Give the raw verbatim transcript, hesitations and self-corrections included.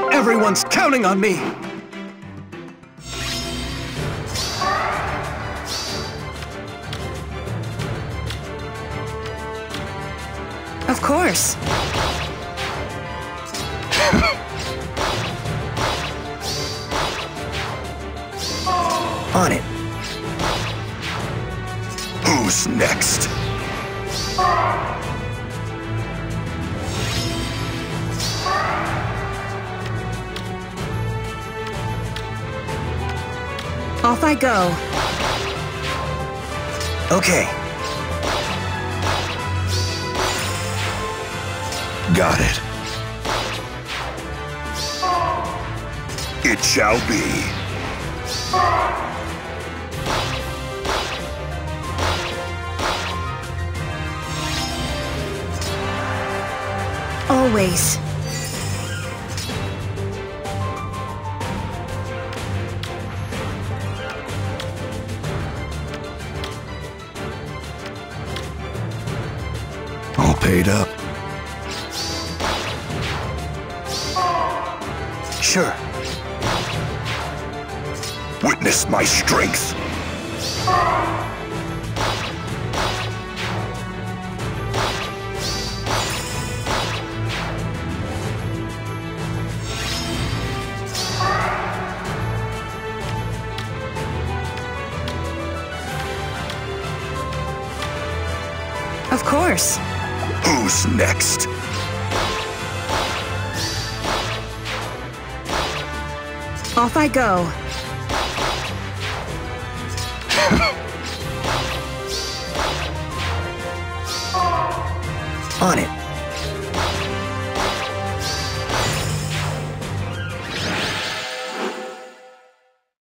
Everyone's counting on me! Of course. On it. Who's next? Off I go. Okay. Got it. It shall be. Always. All paid up. Sure. Witness my strength. Of course. Who's next? Off I go. On it.